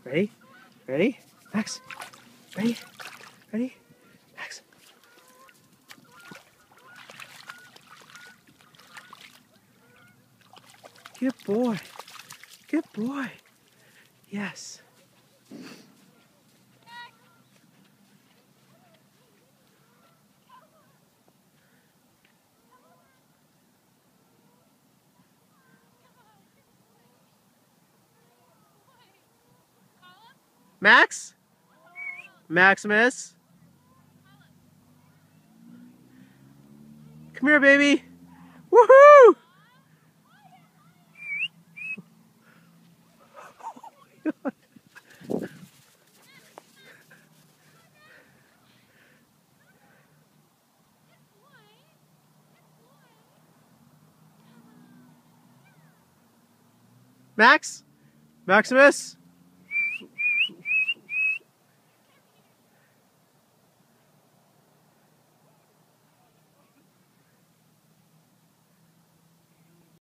Ready? Ready? Max. Ready? Ready? Max. Good boy. Good boy. Yes. Max? Maximus? Come here, baby. Woohoo! Max? Maximus?